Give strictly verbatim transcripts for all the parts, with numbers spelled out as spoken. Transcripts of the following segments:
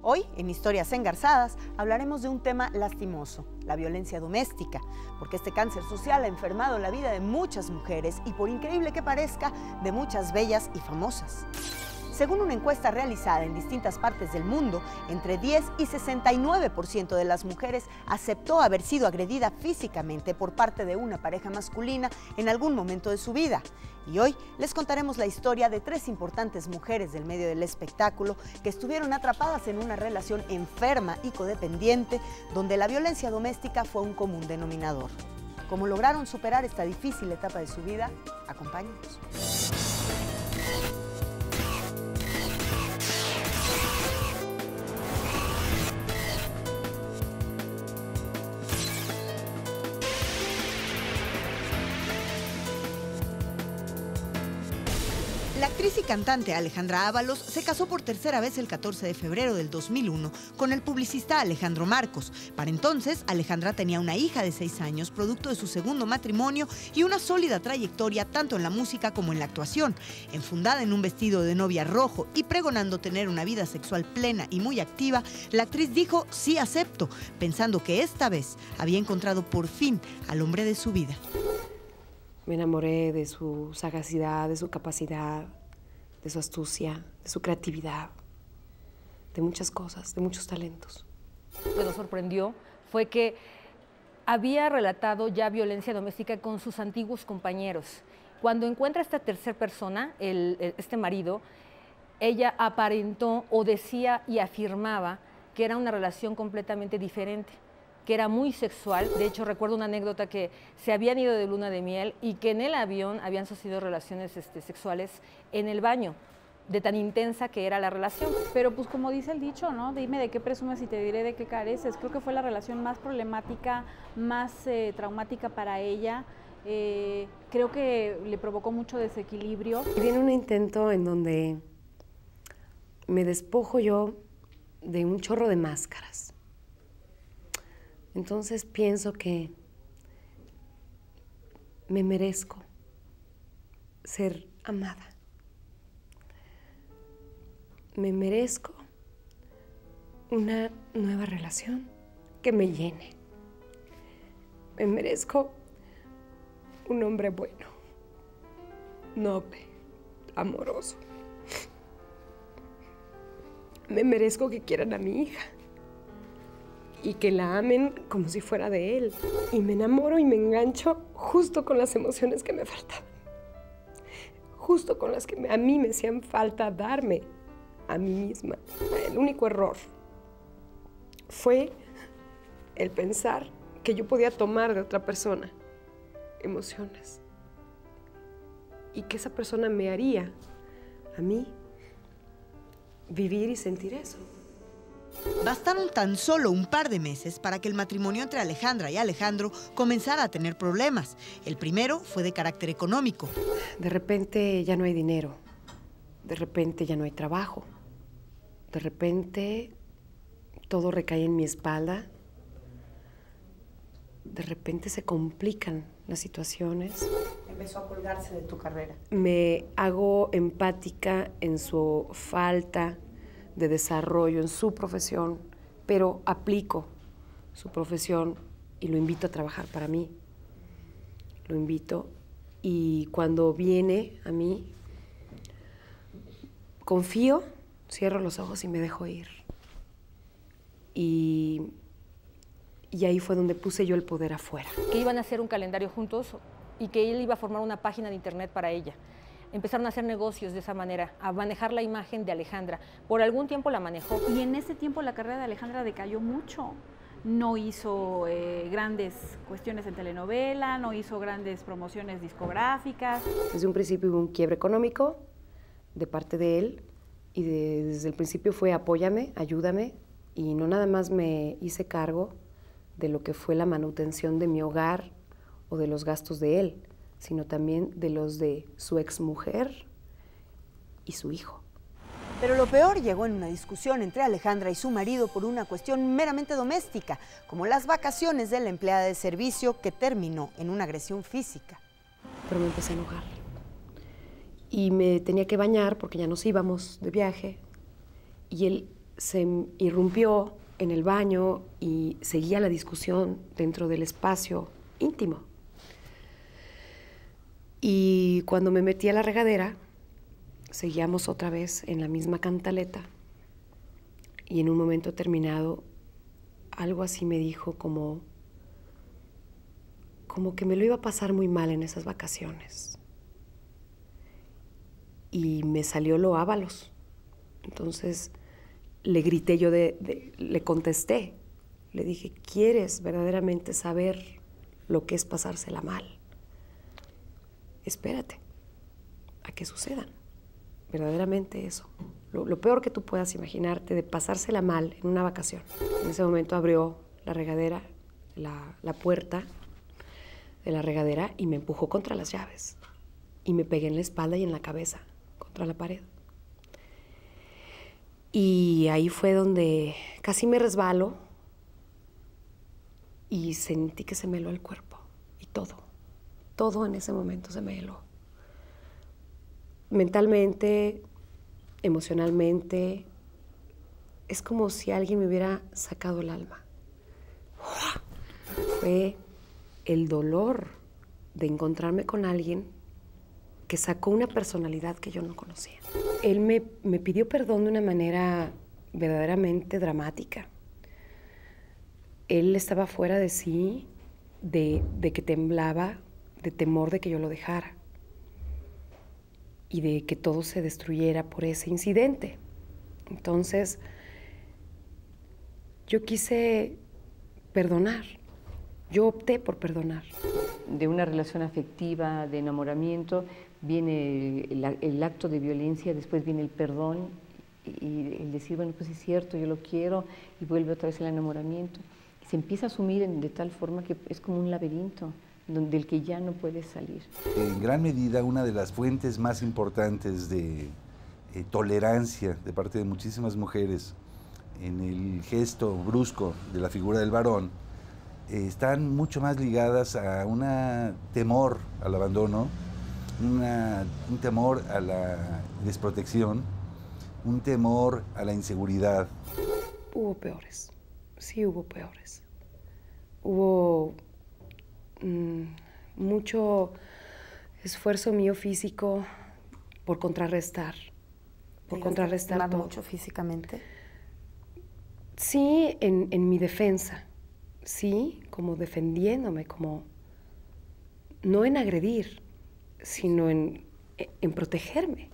Hoy, en Historias Engarzadas, hablaremos de un tema lastimoso, la violencia doméstica, porque este cáncer social ha enfermado la vida de muchas mujeres y, por increíble que parezca, de muchas bellas y famosas. Según una encuesta realizada en distintas partes del mundo, entre diez y sesenta y nueve por ciento de las mujeres aceptó haber sido agredida físicamente por parte de una pareja masculina en algún momento de su vida. Y hoy les contaremos la historia de tres importantes mujeres del medio del espectáculo que estuvieron atrapadas en una relación enferma y codependiente, donde la violencia doméstica fue un común denominador. ¿Cómo lograron superar esta difícil etapa de su vida? Acompáñenos. La actriz y cantante Alejandra Ábalos se casó por tercera vez el catorce de febrero del dos mil uno con el publicista Alejandro Marcos. Para entonces, Alejandra tenía una hija de seis años, producto de su segundo matrimonio y una sólida trayectoria tanto en la música como en la actuación. Enfundada en un vestido de novia rojo y pregonando tener una vida sexual plena y muy activa, la actriz dijo sí acepto, pensando que esta vez había encontrado por fin al hombre de su vida. Me enamoré de su sagacidad, de su capacidad, de su astucia, de su creatividad, de muchas cosas, de muchos talentos. Lo que nos sorprendió fue que había relatado ya violencia doméstica con sus antiguos compañeros. Cuando encuentra a esta tercera persona, el, el, este marido, ella aparentó o decía y afirmaba que era una relación completamente diferente, que era muy sexual. De hecho, recuerdo una anécdota que se habían ido de luna de miel y que en el avión habían sucedido relaciones este, sexuales en el baño, de tan intensa que era la relación. Pero pues como dice el dicho, ¿no? Dime de qué presumes y te diré de qué careces. Creo que fue la relación más problemática, más eh, traumática para ella. Eh, creo que le provocó mucho desequilibrio. Y viene un intento en donde me despojo yo de un chorro de máscaras. Entonces pienso que me merezco ser amada. Me merezco una nueva relación que me llene. Me merezco un hombre bueno, noble, amoroso. Me merezco que quieran a mi hija y que la amen como si fuera de él. Y me enamoro y me engancho justo con las emociones que me faltaban. Justo con las que a mí me hacían falta darme a mí misma. El único error fue el pensar que yo podía tomar de otra persona emociones y que esa persona me haría a mí vivir y sentir eso. Bastaron tan solo un par de meses para que el matrimonio entre Alejandra y Alejandro comenzara a tener problemas. El primero fue de carácter económico. De repente ya no hay dinero, de repente ya no hay trabajo, de repente todo recae en mi espalda, de repente se complican las situaciones. Empezó a colgarse de tu carrera. Me hago empática en su falta de desarrollo en su profesión, pero aplico su profesión y lo invito a trabajar para mí. Lo invito y cuando viene a mí, confío, cierro los ojos y me dejo ir. Y, y ahí fue donde puse yo el poder afuera. Que iban a hacer un calendario juntos y que él iba a formar una página de internet para ella. Empezaron a hacer negocios de esa manera, a manejar la imagen de Alejandra. Por algún tiempo la manejó. Y en ese tiempo la carrera de Alejandra decayó mucho. No hizo eh, grandes cuestiones en telenovela, no hizo grandes promociones discográficas. Desde un principio hubo un quiebre económico de parte de él y de, desde el principio fue apóyame, ayúdame, y no nada más me hice cargo de lo que fue la manutención de mi hogar o de los gastos de él, sino también de los de su exmujer y su hijo. Pero lo peor llegó en una discusión entre Alejandra y su marido por una cuestión meramente doméstica, como las vacaciones de la empleada de servicio, que terminó en una agresión física. Pero me empecé a enojar. Y me tenía que bañar porque ya nos íbamos de viaje. Y él se irrumpió en el baño y seguía la discusión dentro del espacio íntimo. Y cuando me metí a la regadera, seguíamos otra vez en la misma cantaleta y en un momento determinado algo así me dijo como, como que me lo iba a pasar muy mal en esas vacaciones. Y me salió lo Ábalos. Entonces le grité yo, de, de, le contesté, le dije, ¿quieres verdaderamente saber lo que es pasársela mal? Espérate a que sucedan, verdaderamente eso. Lo, lo peor que tú puedas imaginarte de pasársela mal en una vacación. En ese momento abrió la regadera, la, la puerta de la regadera y me empujó contra las llaves. Y me pegué en la espalda y en la cabeza, contra la pared. Y ahí fue donde casi me resbalo y sentí que se me heló el cuerpo y todo. Todo en ese momento se me heló. Mentalmente, emocionalmente, es como si alguien me hubiera sacado el alma. Fue el dolor de encontrarme con alguien que sacó una personalidad que yo no conocía. Él me, me pidió perdón de una manera verdaderamente dramática. Él estaba fuera de sí, de, de que temblaba, de temor de que yo lo dejara y de que todo se destruyera por ese incidente. Entonces, yo quise perdonar. Yo opté por perdonar. De una relación afectiva, de enamoramiento, viene el, el acto de violencia, después viene el perdón y el decir, bueno, pues es cierto, yo lo quiero, y vuelve otra vez el enamoramiento. Y se empieza a asumir en, de tal forma que es como un laberinto del que ya no puedes salir. En gran medida, una de las fuentes más importantes de eh, tolerancia de parte de muchísimas mujeres en el gesto brusco de la figura del varón eh, están mucho más ligadas a un temor al abandono, una, un temor a la desprotección, un temor a la inseguridad. Hubo peores, sí hubo peores. Hubo mmm, mucho esfuerzo mío físico por contrarrestar, por contrarrestar todo. ¿Mucho físicamente? Sí, en, en mi defensa, sí, como defendiéndome, como no en agredir, sino en, en protegerme.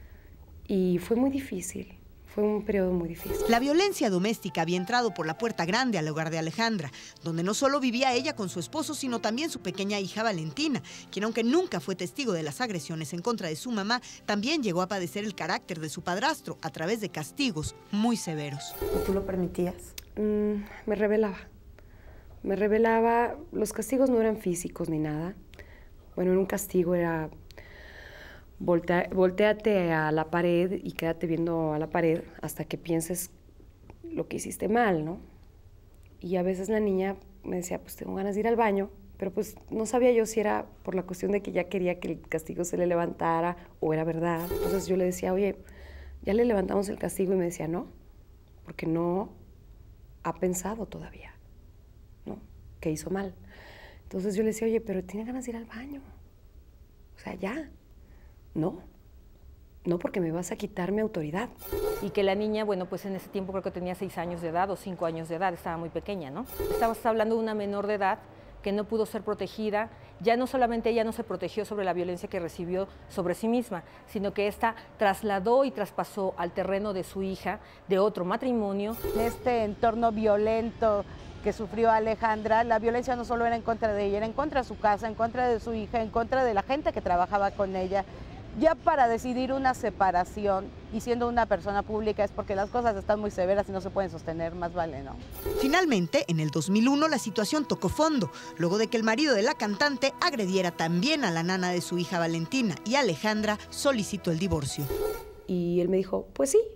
Y fue muy difícil, fue un periodo muy difícil. La violencia doméstica había entrado por la puerta grande al hogar de Alejandra, donde no solo vivía ella con su esposo, sino también su pequeña hija Valentina, quien aunque nunca fue testigo de las agresiones en contra de su mamá, también llegó a padecer el carácter de su padrastro a través de castigos muy severos. ¿Tú lo permitías? Mm, me rebelaba, me rebelaba, los castigos no eran físicos ni nada. Bueno, en un castigo era voltea, volteate a la pared y quédate viendo a la pared hasta que pienses lo que hiciste mal, ¿no? Y a veces la niña me decía, pues tengo ganas de ir al baño, pero pues no sabía yo si era por la cuestión de que ya quería que el castigo se le levantara o era verdad. Entonces yo le decía, oye, ya le levantamos el castigo, y me decía, no, porque no ha pensado todavía, ¿no? Que hizo mal. Entonces yo le decía, oye, pero tiene ganas de ir al baño. O sea, ya. No. No, porque me vas a quitar mi autoridad. Y que la niña, bueno, pues en ese tiempo creo que tenía seis años de edad o cinco años de edad, estaba muy pequeña, ¿no? Estabas hablando de una menor de edad que no pudo ser protegida. Ya no solamente ella no se protegió sobre la violencia que recibió sobre sí misma, sino que esta trasladó y traspasó al terreno de su hija de otro matrimonio. En este entorno violento que sufrió Alejandra, la violencia no solo era en contra de ella, era en contra de su casa, en contra de su hija, en contra de la gente que trabajaba con ella. Ya para decidir una separación y siendo una persona pública es porque las cosas están muy severas y no se pueden sostener, más vale, ¿no? Finalmente, en el dos mil uno la situación tocó fondo, luego de que el marido de la cantante agrediera también a la nana de su hija Valentina, y Alejandra solicitó el divorcio. Y él me dijo, pues sí,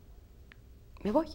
me voy.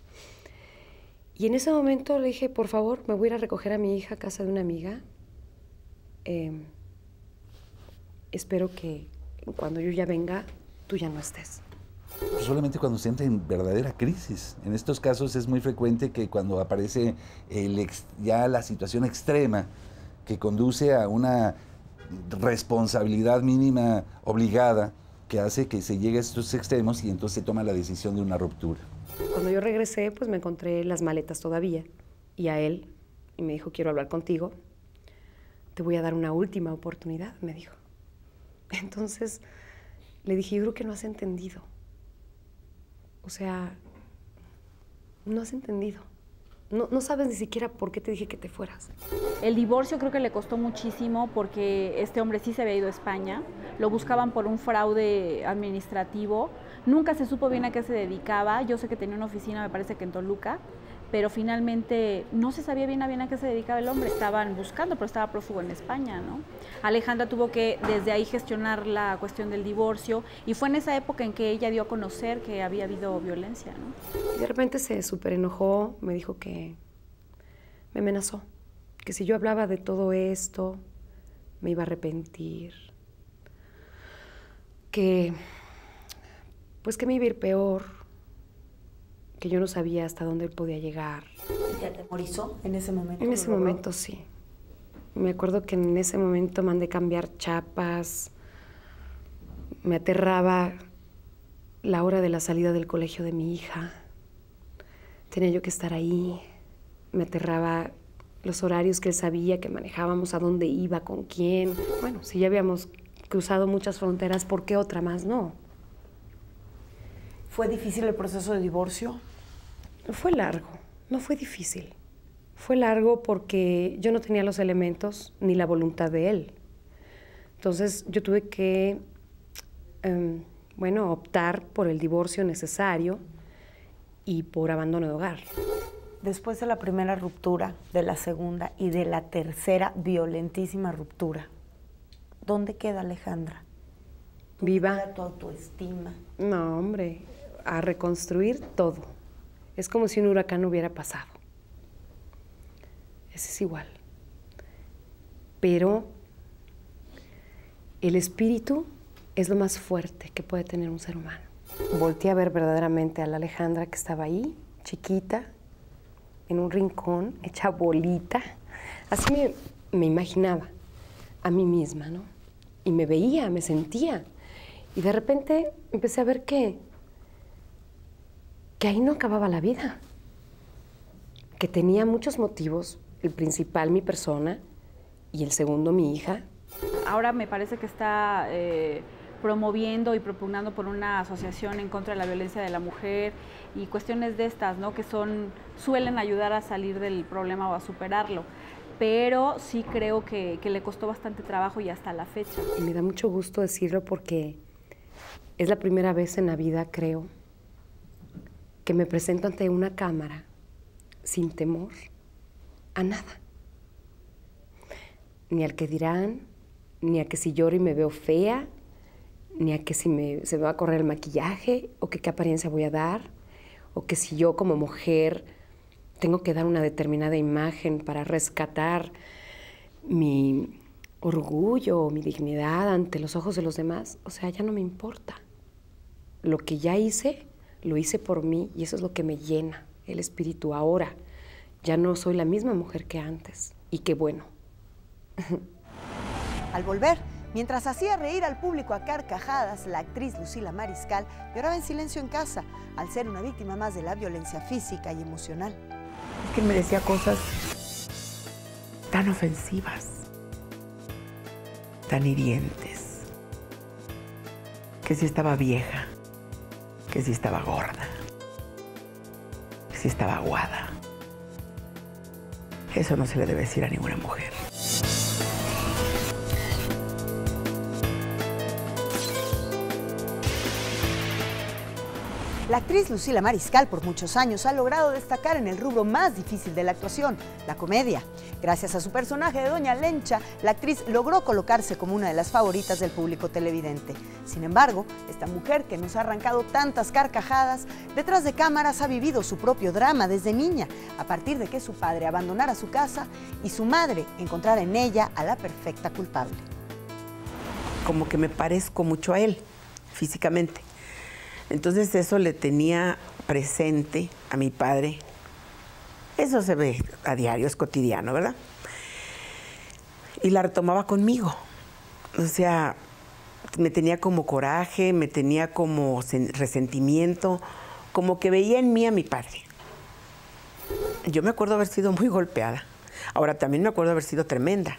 Y en ese momento le dije, por favor, me voy a ir a recoger a mi hija a casa de una amiga. Eh, espero que cuando yo ya venga, tú ya no estés. Pues solamente cuando se entra en verdadera crisis. En estos casos es muy frecuente que cuando aparece el ex, ya la situación extrema que conduce a una responsabilidad mínima obligada que hace que se llegue a estos extremos y entonces se toma la decisión de una ruptura. Cuando yo regresé, pues me encontré las maletas todavía y a él, y me dijo, quiero hablar contigo, te voy a dar una última oportunidad, me dijo. Entonces le dije, yo creo que no has entendido. O sea, no has entendido. No, no sabes ni siquiera por qué te dije que te fueras. El divorcio creo que le costó muchísimo porque este hombre sí se había ido a España, lo buscaban por un fraude administrativo, nunca se supo bien a qué se dedicaba, yo sé que tenía una oficina, me parece que en Toluca, pero finalmente no se sabía bien a bien a qué se dedicaba el hombre, estaban buscando, pero estaba prófugo en España, ¿no? Alejandra tuvo que desde ahí gestionar la cuestión del divorcio y fue en esa época en que ella dio a conocer que había habido violencia, ¿no? De repente se súper enojó, me dijo que me amenazó, que si yo hablaba de todo esto, me iba a arrepentir, que pues que me iba a ir peor, que yo no sabía hasta dónde él podía llegar. ¿Te atemorizó en ese momento? En ese momento, sí. Me acuerdo que en ese momento mandé cambiar chapas, me aterraba la hora de la salida del colegio de mi hija. Tenía yo que estar ahí, me aterraba los horarios que él sabía que manejábamos, a dónde iba, con quién. Bueno, si ya habíamos cruzado muchas fronteras, ¿por qué otra más no? ¿Fue difícil el proceso de divorcio? Fue largo, no fue difícil. Fue largo porque yo no tenía los elementos ni la voluntad de él. Entonces yo tuve que, um, bueno, optar por el divorcio necesario y por abandono de hogar. Después de la primera ruptura, de la segunda y de la tercera violentísima ruptura, ¿dónde queda Alejandra? Viva. ¿Dónde queda tu autoestima? No, hombre, a reconstruir todo. Es como si un huracán hubiera pasado. Ese es igual. Pero el espíritu es lo más fuerte que puede tener un ser humano. Volteé a ver verdaderamente a la Alejandra que estaba ahí, chiquita, en un rincón, hecha bolita. Así me, me imaginaba a mí misma, ¿no? Y me veía, me sentía. Y de repente empecé a ver que, que ahí no acababa la vida. Que tenía muchos motivos, el principal mi persona y el segundo mi hija. Ahora me parece que está eh, promoviendo y propugnando por una asociación en contra de la violencia de la mujer y cuestiones de estas, ¿no? Que son, suelen ayudar a salir del problema o a superarlo. Pero sí creo que, que le costó bastante trabajo y hasta la fecha. Y me da mucho gusto decirlo porque es la primera vez en la vida, creo, que me presento ante una cámara sin temor a nada. Ni al que dirán, ni a que si lloro y me veo fea, ni a que si me, se me va a correr el maquillaje, o que qué apariencia voy a dar, o que si yo como mujer tengo que dar una determinada imagen para rescatar mi orgullo o mi dignidad ante los ojos de los demás. O sea, ya no me importa. Lo que ya hice, lo hice por mí y eso es lo que me llena el espíritu ahora. Ya no soy la misma mujer que antes. Y qué bueno. Al volver, mientras hacía reír al público a carcajadas, la actriz Lucila Mariscal lloraba en silencio en casa al ser una víctima más de la violencia física y emocional. Es que me decía cosas tan ofensivas, tan hirientes, que si estaba vieja, que si estaba gorda, que si estaba aguada. Eso no se le debe decir a ninguna mujer. La actriz Lucila Mariscal por muchos años ha logrado destacar en el rubro más difícil de la actuación, la comedia. Gracias a su personaje de Doña Lencha, la actriz logró colocarse como una de las favoritas del público televidente. Sin embargo, esta mujer que nos ha arrancado tantas carcajadas, detrás de cámaras ha vivido su propio drama desde niña, a partir de que su padre abandonara su casa y su madre encontrara en ella a la perfecta culpable. Como que me parezco mucho a él, físicamente. Entonces eso le tenía presente a mi padre. Eso se ve a diario, es cotidiano, ¿verdad? Y la retomaba conmigo. O sea, me tenía como coraje, me tenía como resentimiento, como que veía en mí a mi padre. Yo me acuerdo haber sido muy golpeada. Ahora, también me acuerdo haber sido tremenda.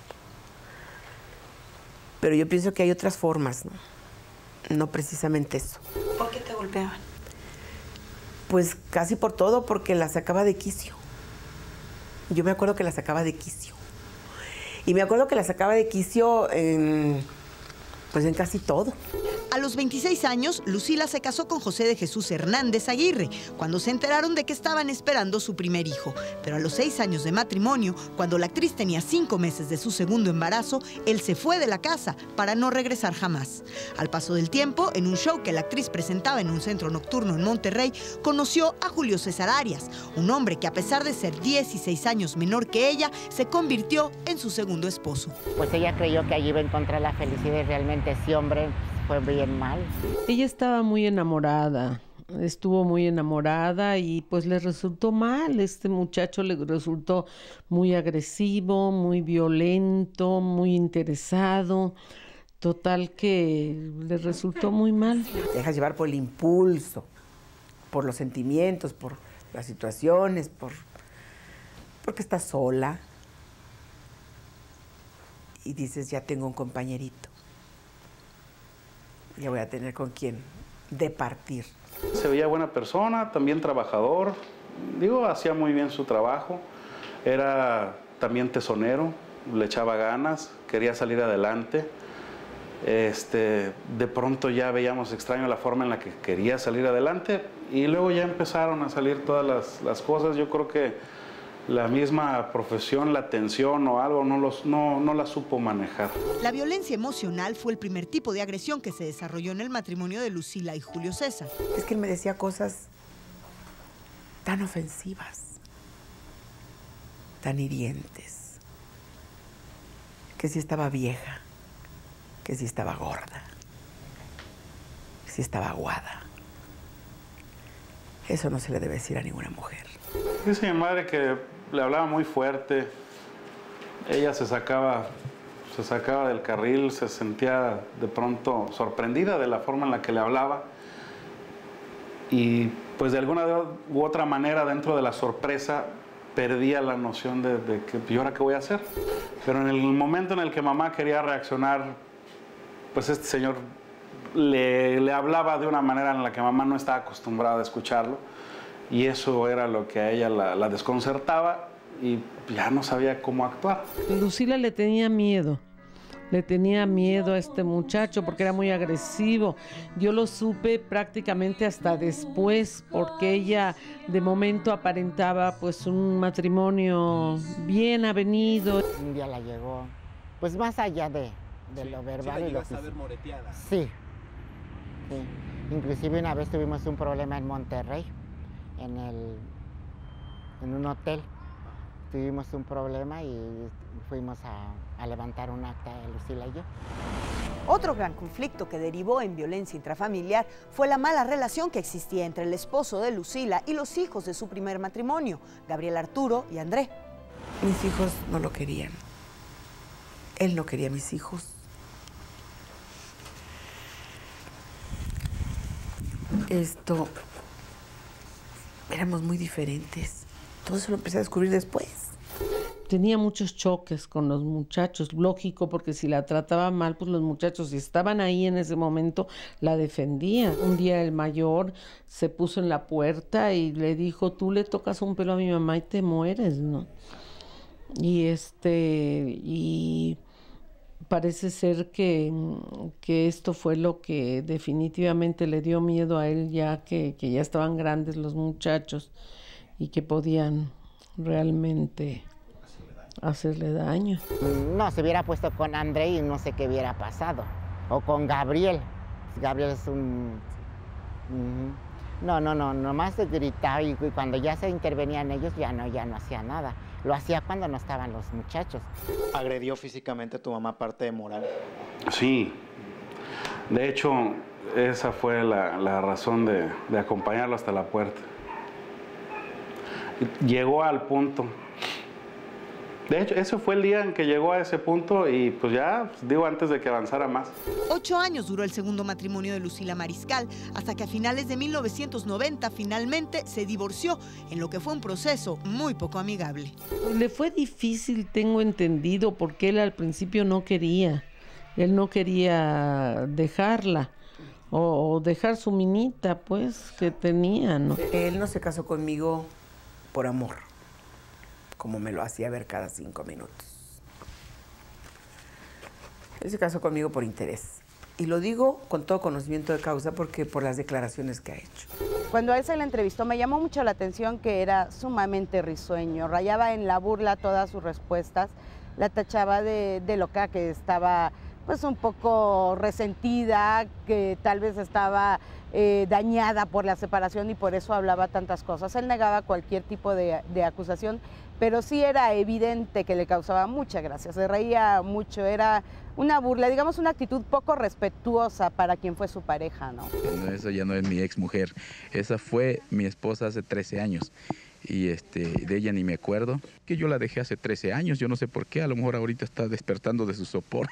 Pero yo pienso que hay otras formas, ¿no? No precisamente eso. ¿Por qué te golpeaban? Pues casi por todo, porque la sacaba de quicio. Yo me acuerdo que la sacaba de quicio. Y me acuerdo que la sacaba de quicio en, pues en casi todo. A los veintiséis años, Lucila se casó con José de Jesús Hernández Aguirre, cuando se enteraron de que estaban esperando su primer hijo. Pero a los seis años de matrimonio, cuando la actriz tenía cinco meses de su segundo embarazo, él se fue de la casa para no regresar jamás. Al paso del tiempo, en un show que la actriz presentaba en un centro nocturno en Monterrey, conoció a Julio César Arias, un hombre que a pesar de ser dieciséis años menor que ella, se convirtió en su segundo esposo. Pues ella creyó que allí iba a encontrar la felicidad y realmente ese hombre fue bien mal. Ella estaba muy enamorada, estuvo muy enamorada y pues le resultó mal. Este muchacho le resultó muy agresivo, muy violento, muy interesado. Total que le resultó muy mal. Te dejas llevar por el impulso, por los sentimientos, por las situaciones, por porque estás sola. Y dices, ya tengo un compañerito. Ya voy a tener con quién departir. Se veía buena persona, también trabajador. Digo, hacía muy bien su trabajo. Era también tesonero, le echaba ganas, quería salir adelante. Este, de pronto ya veíamos extraño la forma en la que quería salir adelante y luego ya empezaron a salir todas las, las cosas. Yo creo que la misma profesión, la tensión o algo, no, los, no, no la supo manejar. La violencia emocional fue el primer tipo de agresión que se desarrolló en el matrimonio de Lucila y Julio César. Es que él me decía cosas tan ofensivas, tan hirientes, que si estaba vieja, que si estaba gorda, que si estaba aguada. Eso no se le debe decir a ninguna mujer. Dice mi madre que le hablaba muy fuerte. Ella se sacaba, se sacaba del carril, se sentía de pronto sorprendida de la forma en la que le hablaba. Y pues de alguna u otra manera, dentro de la sorpresa, perdía la noción de, de que, ¿y ahora qué voy a hacer? Pero en el momento en el que mamá quería reaccionar, pues este señor le, le hablaba de una manera en la que mamá no estaba acostumbrada a escucharlo. Y eso era lo que a ella la, la desconcertaba y ya no sabía cómo actuar. Lucila le tenía miedo, le tenía miedo a este muchacho porque era muy agresivo. Yo lo supe prácticamente hasta después porque ella de momento aparentaba pues un matrimonio bien avenido. Un día la llegó, pues más allá de, de sí, lo verbal sí, y lo físico. ¿Sí la moreteada? Sí, sí. Inclusive una vez tuvimos un problema en Monterrey. En, el, en un hotel tuvimos un problema y fuimos a, a levantar un acta de Lucila y yo. Otro gran conflicto que derivó en violencia intrafamiliar fue la mala relación que existía entre el esposo de Lucila y los hijos de su primer matrimonio, Gabriel Arturo y André. Mis hijos no lo querían. Él no quería a mis hijos. Esto... Éramos muy diferentes. Todo eso lo empecé a descubrir después. Tenía muchos choques con los muchachos, lógico, porque si la trataba mal, pues los muchachos, si estaban ahí en ese momento, la defendían. Un día el mayor se puso en la puerta y le dijo, tú le tocas un pelo a mi mamá y te mueres, ¿no? Y este, y parece ser que, que esto fue lo que definitivamente le dio miedo a él, ya que, que ya estaban grandes los muchachos y que podían realmente hacerle daño. No, se hubiera puesto con André y no sé qué hubiera pasado. O con Gabriel. Gabriel es un... No, no, no, nomás gritaba y cuando ya se intervenían ellos ya no, ya no hacía nada. Lo hacía cuando no estaban los muchachos. ¿Agredió físicamente a tu mamá aparte de moral? Sí. De hecho, esa fue la, la razón de, de acompañarlo hasta la puerta. Llegó al punto. De hecho, ese fue el día en que llegó a ese punto y pues ya, digo, antes de que avanzara más. Ocho años duró el segundo matrimonio de Lucila Mariscal, hasta que a finales de mil novecientos noventa finalmente se divorció, en lo que fue un proceso muy poco amigable. Le fue difícil, tengo entendido, porque él al principio no quería. Él no quería dejarla, o, o dejar su minita, pues, que tenía, ¿no? Él no se casó conmigo por amor, como me lo hacía ver cada cinco minutos. Él se casó conmigo por interés. Y lo digo con todo conocimiento de causa porque por las declaraciones que ha hecho. Cuando a él se le entrevistó me llamó mucho la atención que era sumamente risueño, rayaba en la burla todas sus respuestas, la tachaba de, de loca, que estaba pues un poco resentida, que tal vez estaba eh, dañada por la separación y por eso hablaba tantas cosas. Él negaba cualquier tipo de, de acusación, pero sí era evidente que le causaba mucha gracia, se reía mucho, era una burla, digamos una actitud poco respetuosa para quien fue su pareja, ¿no? No, esa ya no es mi ex mujer, esa fue mi esposa hace trece años. Y este, de ella ni me acuerdo, que yo la dejé hace trece años, yo no sé por qué, a lo mejor ahorita está despertando de su sopor,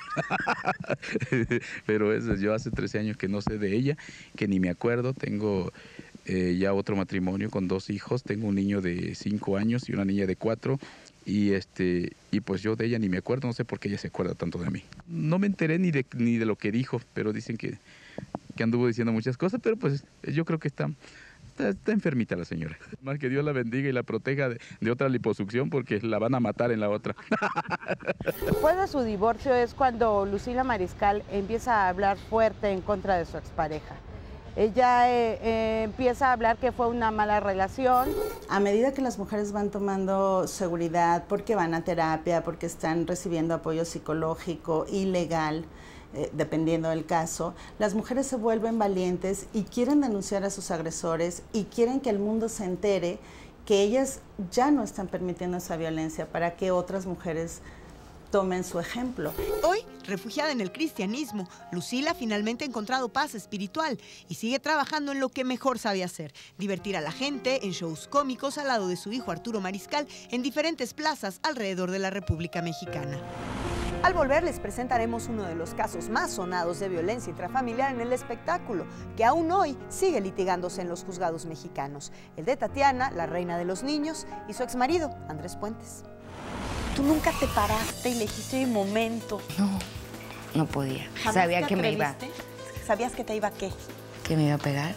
pero eso, yo hace trece años que no sé de ella, que ni me acuerdo, tengo eh, ya otro matrimonio con dos hijos, tengo un niño de cinco años y una niña de cuatro, y, este, y pues yo de ella ni me acuerdo, no sé por qué ella se acuerda tanto de mí. No me enteré ni de, ni de lo que dijo, pero dicen que, que anduvo diciendo muchas cosas, pero pues yo creo que está... Está, está enfermita la señora. Más que Dios la bendiga y la proteja de, de otra liposucción porque la van a matar en la otra. Después de su divorcio es cuando Lucila Mariscal empieza a hablar fuerte en contra de su expareja. Ella eh, eh, empieza a hablar que fue una mala relación. A medida que las mujeres van tomando seguridad porque van a terapia, porque están recibiendo apoyo psicológico y legal, Eh, dependiendo del caso, las mujeres se vuelven valientes y quieren denunciar a sus agresores y quieren que el mundo se entere que ellas ya no están permitiendo esa violencia para que otras mujeres tomen su ejemplo. Hoy, refugiada en el cristianismo, Lucila finalmente ha encontrado paz espiritual y sigue trabajando en lo que mejor sabe hacer, divertir a la gente en shows cómicos al lado de su hijo Arturo Mariscal en diferentes plazas alrededor de la República Mexicana. Al volver les presentaremos uno de los casos más sonados de violencia intrafamiliar en el espectáculo, que aún hoy sigue litigándose en los juzgados mexicanos. El de Tatiana, la reina de los niños, y su exmarido, Andrés Puentes. ¿Tú nunca te paraste y le dijiste un momento? No, no podía. Sabía que me iba... ¿Sabías que te iba a qué? Que me iba a pegar.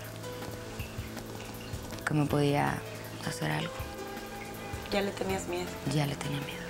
Que me podía hacer algo. ¿Ya le tenías miedo? Ya le tenía miedo.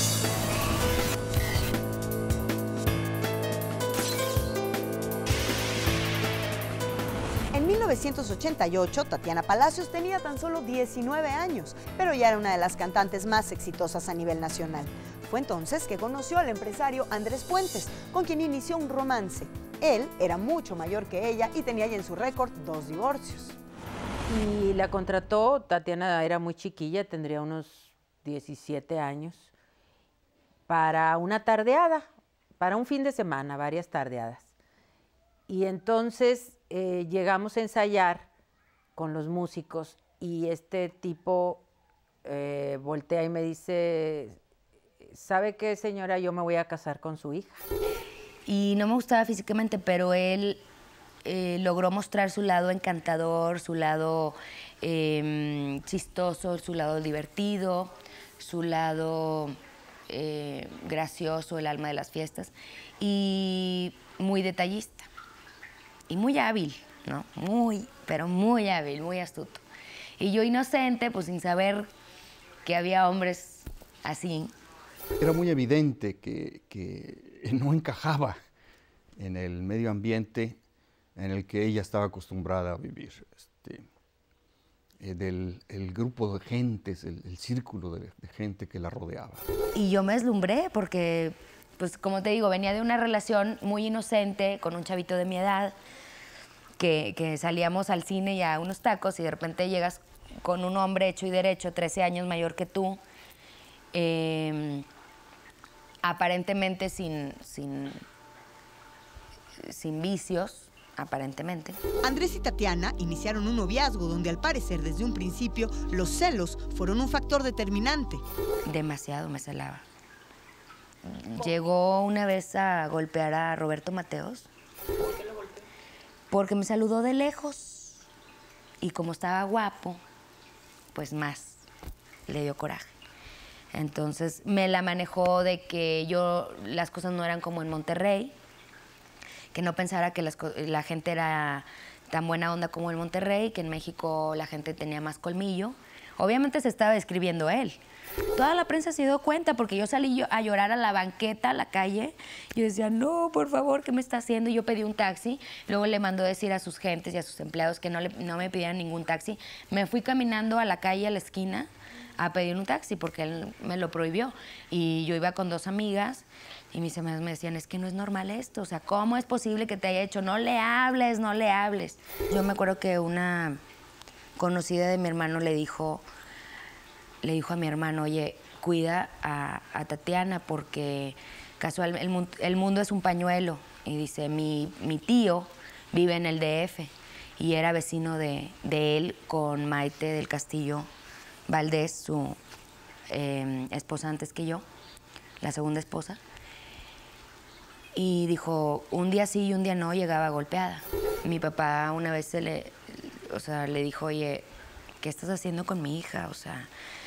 En mil novecientos ochenta y ocho, Tatiana Palacios tenía tan solo diecinueve años, pero ya era una de las cantantes más exitosas a nivel nacional. Fue entonces que conoció al empresario Andrés Puentes, con quien inició un romance. Él era mucho mayor que ella y tenía ya en su récord dos divorcios. Y la contrató, Tatiana era muy chiquilla, tendría unos diecisiete años, para una tardeada, para un fin de semana, varias tardeadas. Y entonces eh, llegamos a ensayar con los músicos y este tipo eh, voltea y me dice, ¿sabe qué, señora? Yo me voy a casar con su hija. Y no me gustaba físicamente, pero él eh, logró mostrar su lado encantador, su lado eh, chistoso, su lado divertido, su lado eh, gracioso, el alma de las fiestas, y muy detallista. Y muy hábil, ¿no? Muy, pero muy hábil, muy astuto. Y yo inocente, pues sin saber que había hombres así. Era muy evidente que, que no encajaba en el medio ambiente en el que ella estaba acostumbrada a vivir. Este, eh, del el grupo de gentes, el, el círculo de, de gente que la rodeaba. Y yo me deslumbré porque, pues como te digo, venía de una relación muy inocente con un chavito de mi edad, que, que salíamos al cine y a unos tacos y de repente llegas con un hombre hecho y derecho, trece años mayor que tú, eh, aparentemente sin, sin, sin vicios, aparentemente. Andrés y Tatiana iniciaron un noviazgo donde al parecer desde un principio los celos fueron un factor determinante. Demasiado me celaba. Llegó una vez a golpear a Roberto Mateos. ¿Por qué lo golpeó? Porque me saludó de lejos y como estaba guapo, pues más le dio coraje. Entonces me la manejó de que yo, las cosas no eran como en Monterrey, que no pensara que las, la gente era tan buena onda como en Monterrey, que en México la gente tenía más colmillo. Obviamente se estaba describiendo él. Toda la prensa se dio cuenta porque yo salí yo a llorar a la banqueta, a la calle. Yo decía, no, por favor, ¿qué me está haciendo? Y yo pedí un taxi. Luego le mandó decir a sus gentes y a sus empleados que no, le, no me pidieran ningún taxi. Me fui caminando a la calle, a la esquina, a pedir un taxi porque él me lo prohibió. Y yo iba con dos amigas y mis amigas me decían, es que no es normal esto. O sea, ¿cómo es posible que te haya hecho? No le hables, no le hables. Yo me acuerdo que una conocida de mi hermano le dijo... le dijo a mi hermano, oye, cuida a, a Tatiana porque casual, el, el mundo es un pañuelo. Y dice, mi, mi tío vive en el D F y era vecino de, de él con Maite del Castillo Valdés, su eh, esposa antes que yo, la segunda esposa. Y dijo, un día sí y un día no, llegaba golpeada. Mi papá una vez se le, o sea, le dijo, oye, ¿qué estás haciendo con mi hija? O sea...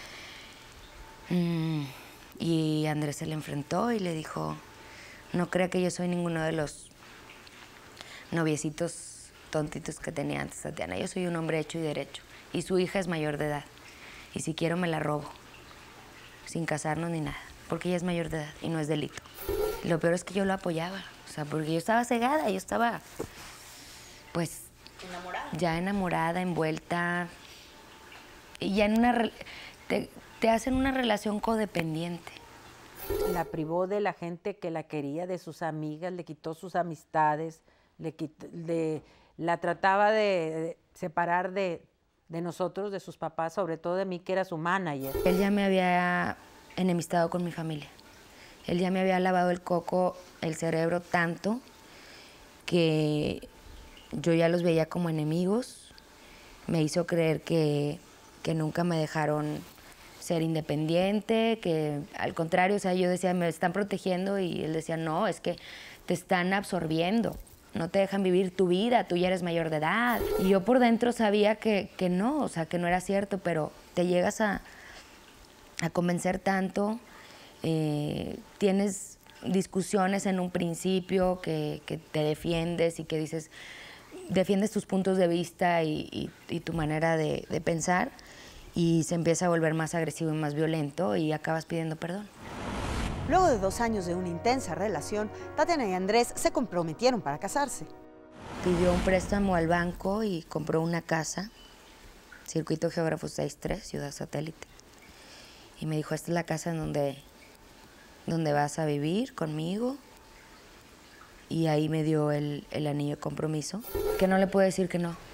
Mm, y Andrés se le enfrentó y le dijo, no crea que yo soy ninguno de los noviecitos tontitos que tenía antes Tatiana. Yo soy un hombre hecho y derecho. Y su hija es mayor de edad. Y si quiero me la robo. Sin casarnos ni nada. Porque ella es mayor de edad y no es delito. Y lo peor es que yo lo apoyaba. O sea, porque yo estaba cegada. Yo estaba, pues... ¿Enamorada? Ya enamorada, envuelta. Y ya en una... Te, te hacen una relación codependiente. La privó de la gente que la quería, de sus amigas, le quitó sus amistades, le quitó, le, la trataba de, de separar de, de nosotros, de sus papás, sobre todo de mí, que era su manager. Él ya me había enemistado con mi familia. Él ya me había lavado el coco, el cerebro tanto, que yo ya los veía como enemigos. Me hizo creer que, que nunca me dejaron ser independiente, que al contrario, o sea, yo decía, me están protegiendo y él decía, no, es que te están absorbiendo, no te dejan vivir tu vida, tú ya eres mayor de edad. Y yo por dentro sabía que, que no, o sea, que no era cierto, pero te llegas a, a convencer tanto, eh, tienes discusiones en un principio que, que te defiendes y que dices, defiendes tus puntos de vista y, y, y tu manera de, de pensar, y se empieza a volver más agresivo y más violento y acabas pidiendo perdón. Luego de dos años de una intensa relación, Tatiana y Andrés se comprometieron para casarse. Pidió un préstamo al banco y compró una casa, Circuito Geógrafo sesenta y tres, Ciudad Satélite. Y me dijo, esta es la casa en donde, donde vas a vivir conmigo. Y ahí me dio el, el anillo de compromiso, que no le puedo decir que no.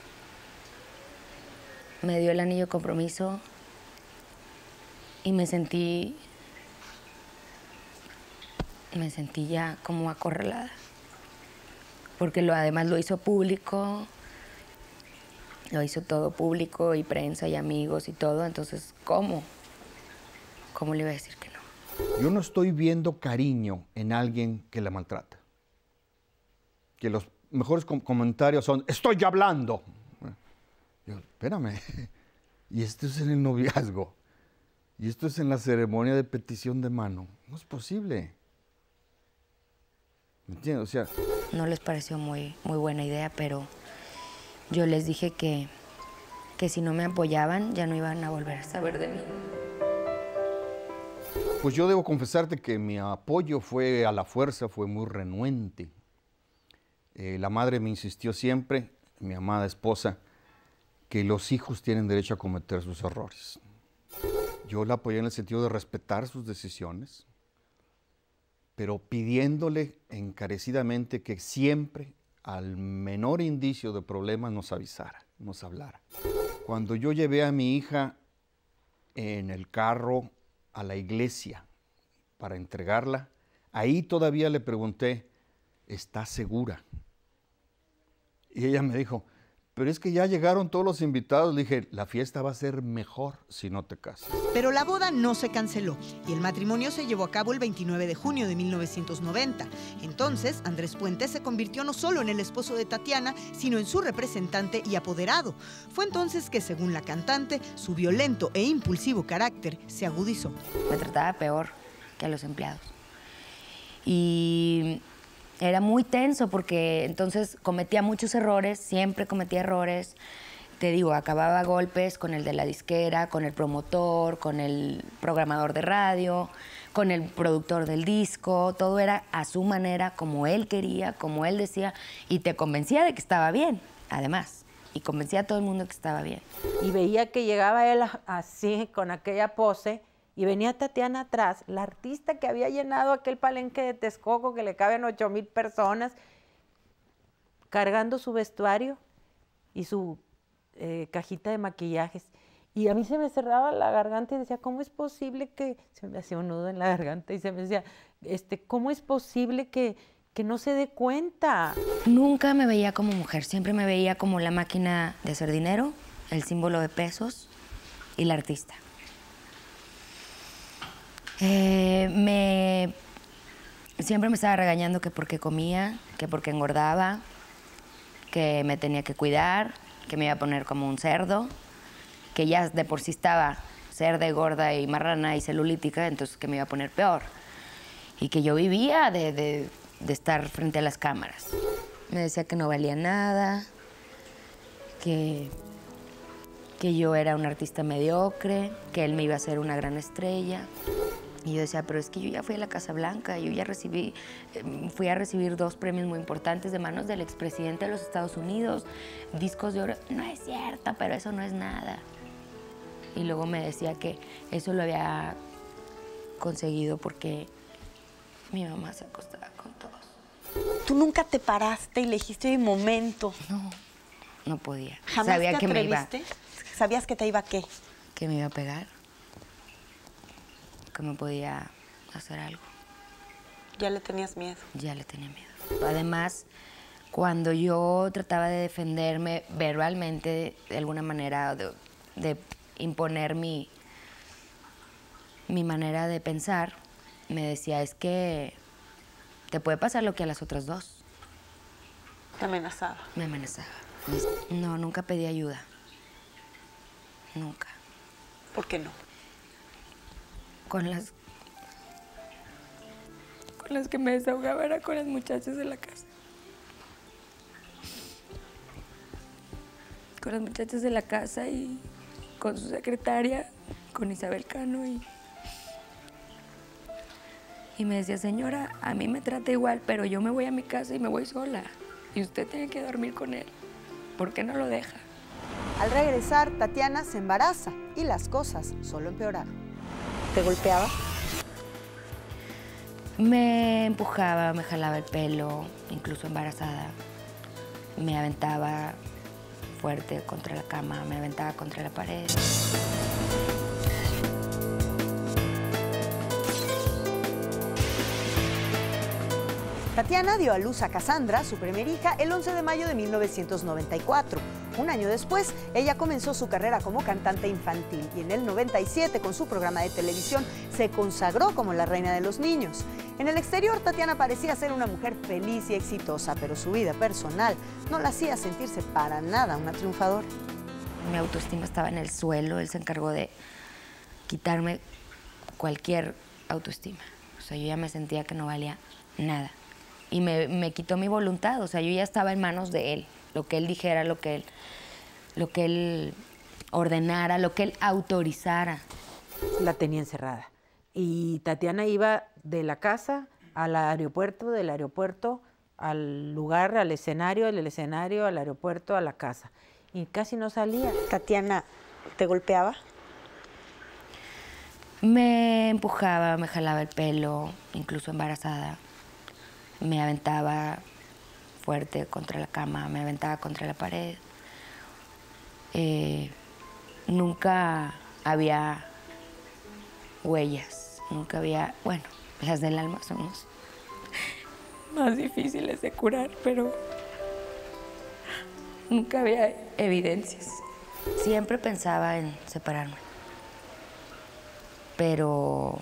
Me dio el anillo de compromiso y me sentí, me sentí ya como acorralada, porque lo, además lo hizo público, lo hizo todo público y prensa y amigos y todo, entonces, ¿cómo? ¿Cómo le iba a decir que no? Yo no estoy viendo cariño en alguien que la maltrata. Que los mejores com comentarios son, estoy hablando. Yo, espérame, y esto es en el noviazgo, y esto es en la ceremonia de petición de mano. No es posible. ¿Me entiendes? O sea... No les pareció muy, muy buena idea, pero yo les dije que, que si no me apoyaban, ya no iban a volver a saber de mí. Pues yo debo confesarte que mi apoyo fue a la fuerza, fue muy renuente. Eh, la madre me insistió siempre, mi amada esposa, que los hijos tienen derecho a cometer sus errores. Yo la apoyé en el sentido de respetar sus decisiones, pero pidiéndole encarecidamente que siempre, al menor indicio de problema, nos avisara, nos hablara. Cuando yo llevé a mi hija en el carro a la iglesia para entregarla, ahí todavía le pregunté, ¿estás segura? Y ella me dijo, pero es que ya llegaron todos los invitados. Le dije, la fiesta va a ser mejor si no te casas. Pero la boda no se canceló y el matrimonio se llevó a cabo el veintinueve de junio de mil novecientos noventa. Entonces, Andrés Puente se convirtió no solo en el esposo de Tatiana, sino en su representante y apoderado. Fue entonces que, según la cantante, su violento e impulsivo carácter se agudizó. Me trataba peor que a los empleados. Y era muy tenso porque entonces cometía muchos errores, siempre cometía errores. Te digo, acababa a golpes con el de la disquera, con el promotor, con el programador de radio, con el productor del disco. Todo era a su manera, como él quería, como él decía, y te convencía de que estaba bien, además. Y convencía a todo el mundo que estaba bien. Y veía que llegaba él así, con aquella pose, y venía Tatiana atrás, la artista que había llenado aquel palenque de Texcoco que le caben ocho mil personas, cargando su vestuario y su eh, cajita de maquillajes. Y a mí se me cerraba la garganta y decía, ¿cómo es posible que...? Se me hacía un nudo en la garganta y se me decía, este, ¿cómo es posible que, que no se dé cuenta? Nunca me veía como mujer, siempre me veía como la máquina de hacer dinero, el símbolo de pesos y la artista. Eh, me, siempre me estaba regañando que porque comía, que porque engordaba, que me tenía que cuidar, que me iba a poner como un cerdo, que ya de por sí estaba cerda y gorda y marrana y celulítica, entonces que me iba a poner peor. Y que yo vivía de, de, de estar frente a las cámaras. Me decía que no valía nada, que, que yo era una artista mediocre, que él me iba a hacer una gran estrella. Y yo decía, pero es que yo ya fui a la Casa Blanca, yo ya recibí, eh, fui a recibir dos premios muy importantes de manos del expresidente de los Estados Unidos, discos de oro. No es cierto, pero eso no es nada. Y luego me decía que eso lo había conseguido porque mi mamá se acostaba con todos. ¿Tú nunca te paraste y le dijiste, oye, momento? No, no podía. ¿Jamás Sabía te que me iba, atreviste? ¿Sabías que te iba a qué? que me iba a pegar, que me podía hacer algo. Ya le tenías miedo. Ya le tenía miedo. Además, cuando yo trataba de defenderme verbalmente, de alguna manera, de, de imponer mi, mi manera de pensar, me decía, es que te puede pasar lo que a las otras dos. Te amenazaba. Me amenazaba. No, nunca pedí ayuda. Nunca. ¿Por qué no? Con las, con las que me desahogaba era con las muchachas de la casa. Con las muchachas de la casa y con su secretaria, con Isabel Cano. Y, y me decía, señora, a mí me trata igual, pero yo me voy a mi casa y me voy sola. Y usted tiene que dormir con él. ¿Por qué no lo deja? Al regresar, Tatiana se embaraza y las cosas solo empeoraron. ¿Te golpeaba? Me empujaba, me jalaba el pelo, incluso embarazada. Me aventaba fuerte contra la cama, me aventaba contra la pared. Tatiana dio a luz a Cassandra, su primer hija, el once de mayo de mil novecientos noventa y cuatro. Un año después, ella comenzó su carrera como cantante infantil y en el noventa y siete, con su programa de televisión, se consagró como la reina de los niños. En el exterior, Tatiana parecía ser una mujer feliz y exitosa, pero su vida personal no la hacía sentirse para nada una triunfadora. Mi autoestima estaba en el suelo, él se encargó de quitarme cualquier autoestima. O sea, yo ya me sentía que no valía nada. Y me, me quitó mi voluntad, o sea, yo ya estaba en manos de él. Lo que él dijera, lo que él, lo que él ordenara, lo que él autorizara. La tenía encerrada. Y Tatiana iba de la casa al aeropuerto, del aeropuerto al lugar, al escenario, del escenario al aeropuerto, a la casa. Y casi no salía. Tatiana, ¿te golpeaba? Me empujaba, me jalaba el pelo, incluso embarazada. Me aventaba fuerte contra la cama, me aventaba contra la pared. Eh, nunca había huellas, nunca había, bueno, las del alma somos más difíciles de curar, pero nunca había evidencias. Siempre pensaba en separarme, pero,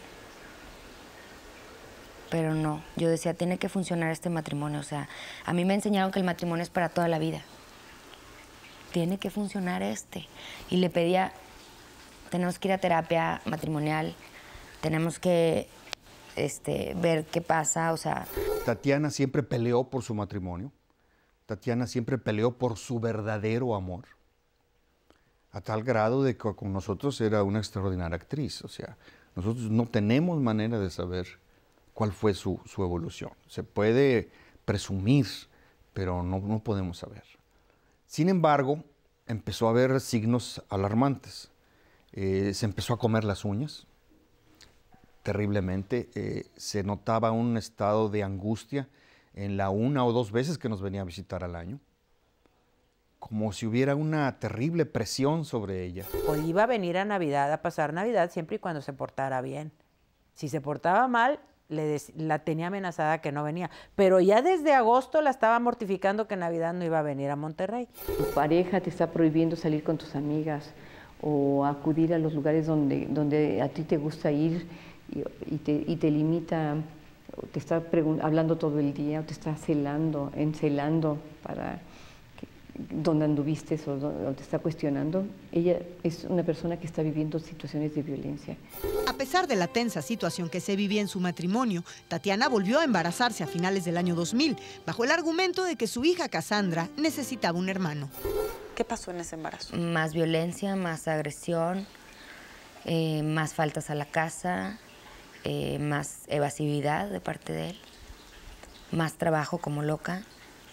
pero no. Yo decía, tiene que funcionar este matrimonio. O sea, a mí me enseñaron que el matrimonio es para toda la vida. Tiene que funcionar este. Y le pedía, tenemos que ir a terapia matrimonial, tenemos que este, ver qué pasa, o sea... Tatiana siempre peleó por su matrimonio. Tatiana siempre peleó por su verdadero amor. A tal grado de que con nosotros era una extraordinaria actriz. O sea, nosotros no tenemos manera de saber cuál fue su, su evolución. Se puede presumir, pero no, no podemos saber. Sin embargo, empezó a haber signos alarmantes. Eh, se empezó a comer las uñas, terriblemente. Eh, se notaba un estado de angustia en la una o dos veces que nos venía a visitar al año, como si hubiera una terrible presión sobre ella. O iba a venir a Navidad, a pasar Navidad, siempre y cuando se portara bien. Si se portaba mal, le la tenía amenazada que no venía. Pero ya desde agosto la estaba mortificando que Navidad no iba a venir a Monterrey. Tu pareja te está prohibiendo salir con tus amigas o acudir a los lugares donde, donde a ti te gusta ir y, y, te, y te limita, te está hablando todo el día, o te está celando, encelando para que, dónde anduviste o, o te está cuestionando. Ella es una persona que está viviendo situaciones de violencia. A pesar de la tensa situación que se vivía en su matrimonio, Tatiana volvió a embarazarse a finales del año dos mil, bajo el argumento de que su hija Cassandra necesitaba un hermano. ¿Qué pasó en ese embarazo? Más violencia, más agresión, eh, más faltas a la casa, eh, más evasividad de parte de él, más trabajo como loca.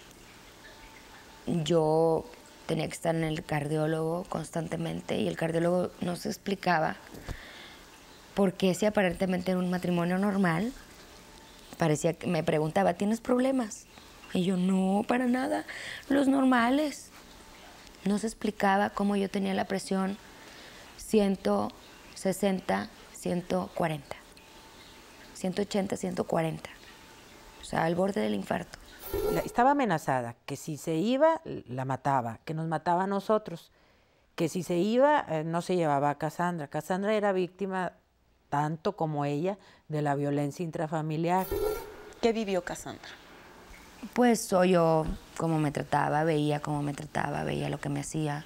Yo tenía que estar en el cardiólogo constantemente y el cardiólogo no se explicaba por qué, si aparentemente era un matrimonio normal, parecía que me preguntaba, ¿tienes problemas? Y yo, no, para nada, los normales. No se explicaba cómo yo tenía la presión ciento sesenta, ciento cuarenta, ciento ochenta, ciento cuarenta, o sea, al borde del infarto. Estaba amenazada, que si se iba, la mataba, que nos mataba a nosotros, que si se iba, eh, no se llevaba a Cassandra. Cassandra era víctima, tanto como ella, de la violencia intrafamiliar. ¿Qué vivió Cassandra? Pues oyó cómo me trataba, veía cómo me trataba, veía lo que me hacía.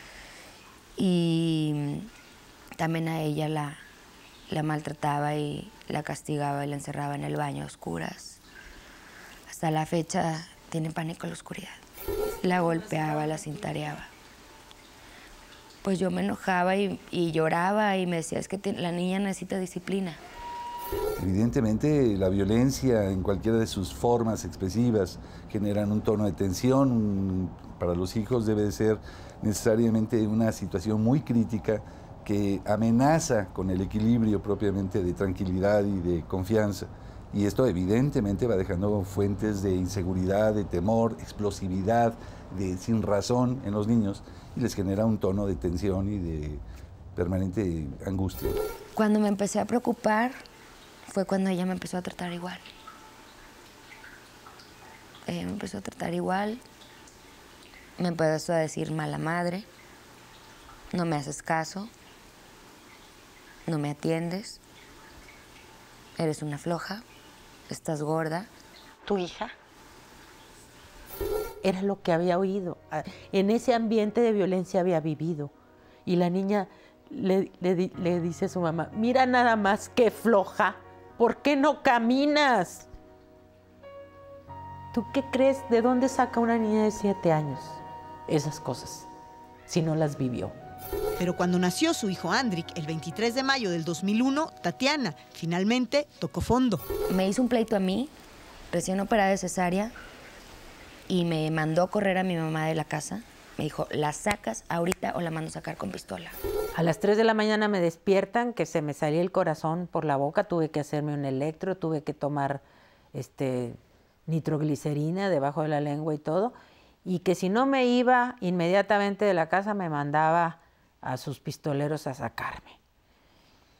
Y también a ella la, la maltrataba y la castigaba y la encerraba en el baño a oscuras. Hasta la fecha tiene pánico a la oscuridad. La golpeaba, la cintareaba. Pues yo me enojaba y, y lloraba y me decía, es que la niña necesita disciplina. Evidentemente, la violencia en cualquiera de sus formas expresivas generan un tono de tensión. Para los hijos debe de ser necesariamente una situación muy crítica que amenaza con el equilibrio propiamente de tranquilidad y de confianza. Y esto evidentemente va dejando fuentes de inseguridad, de temor, explosividad, de sin razón en los niños y les genera un tono de tensión y de permanente angustia. Cuando me empecé a preocupar fue cuando ella me empezó a tratar igual. Ella me empezó a tratar igual, me empezó a decir mala madre, no me haces caso, no me atiendes, eres una floja, estás gorda. ¿Tu hija? Era lo que había oído. En ese ambiente de violencia había vivido. Y la niña le, le, le dice a su mamá, mira nada más qué floja, ¿por qué no caminas? ¿Tú qué crees? ¿De dónde saca una niña de siete años esas cosas, si no las vivió? Pero cuando nació su hijo Andrik, el veintitrés de mayo del dos mil uno, Tatiana finalmente tocó fondo. Me hizo un pleito a mí, recién operada de cesárea, y me mandó correr a mi mamá de la casa. Me dijo, ¿la sacas ahorita o la mando a sacar con pistola? A las tres de la mañana me despiertan, que se me salía el corazón por la boca, tuve que hacerme un electro, tuve que tomar este, nitroglicerina debajo de la lengua y todo, y que si no me iba inmediatamente de la casa me mandaba a sus pistoleros a sacarme.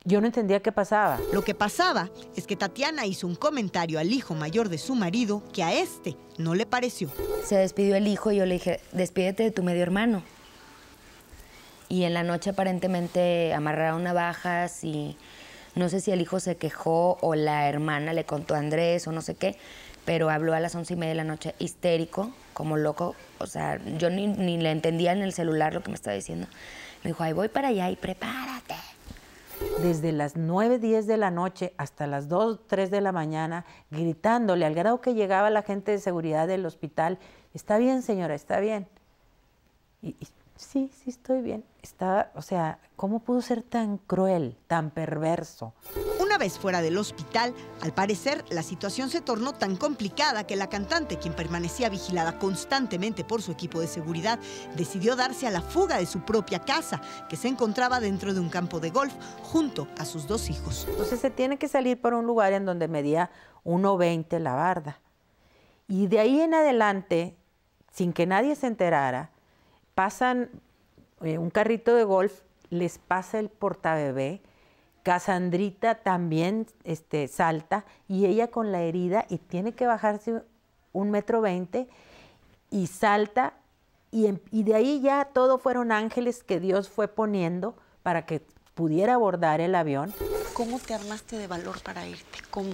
Yo no entendía qué pasaba. Lo que pasaba es que Tatiana hizo un comentario al hijo mayor de su marido que a este no le pareció. Se despidió el hijo y yo le dije, despídete de tu medio hermano. Y en la noche aparentemente amarraron navajas y no sé si el hijo se quejó o la hermana le contó a Andrés o no sé qué, pero habló a las once y media de la noche histérico, como loco. O sea, yo ni, ni le entendía en el celular lo que me estaba diciendo. Me dijo, ay, voy para allá y prepárate. Desde las nueve, diez de la noche hasta las dos, tres de la mañana, gritándole, al grado que llegaba la gente de seguridad del hospital, está bien, señora, está bien. Y, y sí, sí estoy bien. Estaba, o sea, ¿cómo pudo ser tan cruel, tan perverso? Una vez fuera del hospital, al parecer, la situación se tornó tan complicada que la cantante, quien permanecía vigilada constantemente por su equipo de seguridad, decidió darse a la fuga de su propia casa, que se encontraba dentro de un campo de golf, junto a sus dos hijos. Entonces se tiene que salir por un lugar en donde medía uno veinte la barda. Y de ahí en adelante, sin que nadie se enterara, pasan eh, un carrito de golf, les pasa el portabebé, Casandrita también este, salta y ella con la herida y tiene que bajarse un metro veinte y salta y, en, y de ahí ya todo fueron ángeles que Dios fue poniendo para que pudiera abordar el avión. ¿Cómo te armaste de valor para irte? ¿Cómo?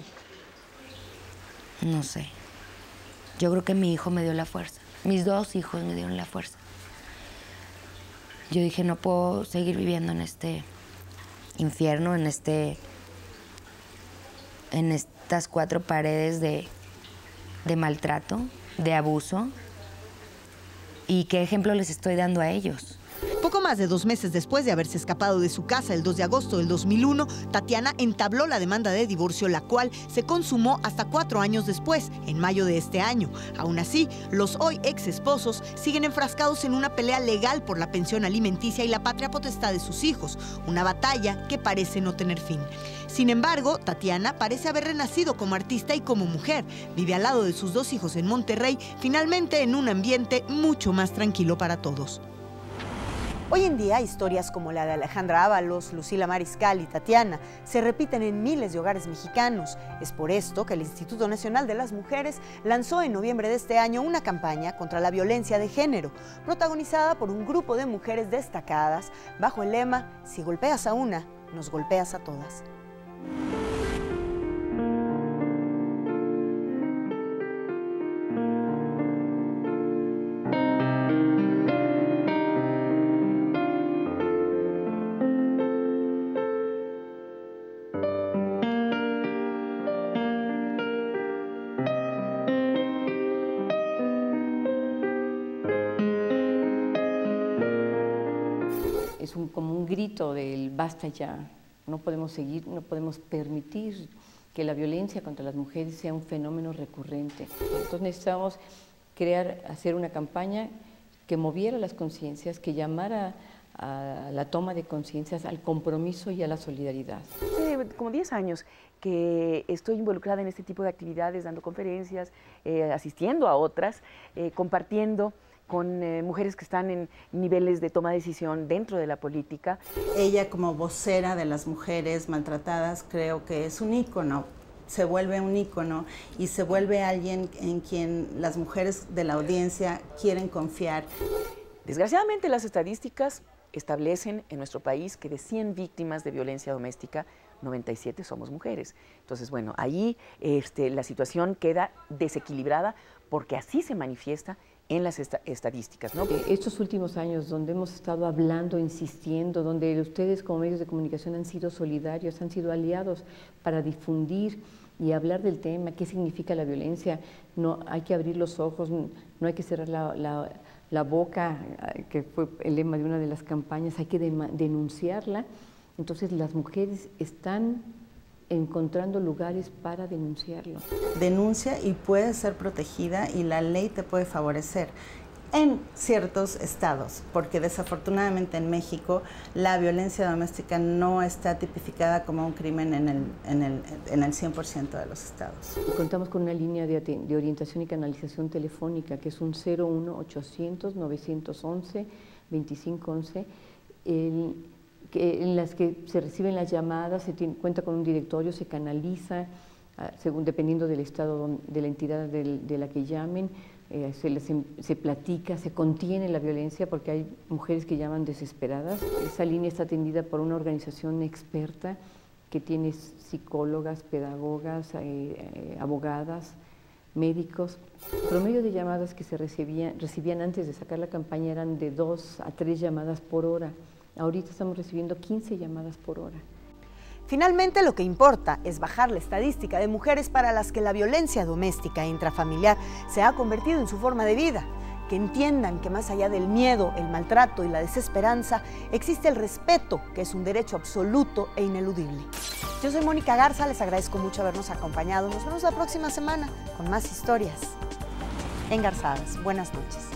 No sé. Yo creo que mi hijo me dio la fuerza. Mis dos hijos me dieron la fuerza. Yo dije, no puedo seguir viviendo en este infierno, en este, en estas cuatro paredes de, de maltrato, de abuso. ¿Y qué ejemplo les estoy dando a ellos? Poco más de dos meses después de haberse escapado de su casa el dos de agosto del dos mil uno, Tatiana entabló la demanda de divorcio, la cual se consumó hasta cuatro años después, en mayo de este año. Aún así, los hoy ex esposos siguen enfrascados en una pelea legal por la pensión alimenticia y la patria potestad de sus hijos, una batalla que parece no tener fin. Sin embargo, Tatiana parece haber renacido como artista y como mujer. Vive al lado de sus dos hijos en Monterrey, finalmente en un ambiente mucho más tranquilo para todos. Hoy en día, historias como la de Alejandra Ábalos, Lucila Mariscal y Tatiana se repiten en miles de hogares mexicanos. Es por esto que el Instituto Nacional de las Mujeres lanzó en noviembre de este año una campaña contra la violencia de género, protagonizada por un grupo de mujeres destacadas, bajo el lema, si golpeas a una, nos golpeas a todas. Es un, como un grito del basta ya, no podemos seguir, no podemos permitir que la violencia contra las mujeres sea un fenómeno recurrente. Entonces necesitamos crear, hacer una campaña que moviera las conciencias, que llamara a la toma de conciencias, al compromiso y a la solidaridad. Hace como diez años que estoy involucrada en este tipo de actividades, dando conferencias, eh, asistiendo a otras, eh, compartiendo con eh, mujeres que están en niveles de toma de decisión dentro de la política. Ella como vocera de las mujeres maltratadas creo que es un ícono, se vuelve un ícono y se vuelve alguien en quien las mujeres de la audiencia quieren confiar. Desgraciadamente las estadísticas establecen en nuestro país que de cien víctimas de violencia doméstica, noventa y siete somos mujeres. Entonces, bueno, ahí este, la situación queda desequilibrada porque así se manifiesta en las est estadísticas, ¿no? Estos últimos años donde hemos estado hablando, insistiendo, donde ustedes como medios de comunicación han sido solidarios, han sido aliados para difundir y hablar del tema, qué significa la violencia, no hay que abrir los ojos, no hay que cerrar la, la, la boca, que fue el lema de una de las campañas, hay que de denunciarla. Entonces las mujeres están encontrando lugares para denunciarlo. Denuncia y puede ser protegida y la ley te puede favorecer en ciertos estados, porque desafortunadamente en México la violencia doméstica no está tipificada como un crimen en el, en el, en el cien por ciento de los estados. Y contamos con una línea de, de orientación y canalización telefónica que es un cero uno ochocientos novecientos once veinticinco once. El, que, en las que se reciben las llamadas, se tiene, cuenta con un directorio, se canaliza, según dependiendo del estado de la entidad de, de la que llamen, eh, se, les, se platica, se contiene la violencia porque hay mujeres que llaman desesperadas. Esa línea está atendida por una organización experta que tiene psicólogas, pedagogas, eh, eh, abogadas, médicos. El promedio de llamadas que se recibían, recibían antes de sacar la campaña eran de dos a tres llamadas por hora. Ahorita estamos recibiendo quince llamadas por hora. Finalmente, lo que importa es bajar la estadística de mujeres para las que la violencia doméstica e intrafamiliar se ha convertido en su forma de vida. Que entiendan que más allá del miedo, el maltrato y la desesperanza, existe el respeto, que es un derecho absoluto e ineludible. Yo soy Mónica Garza, les agradezco mucho habernos acompañado. Nos vemos la próxima semana con más historias engarzadas. Buenas noches.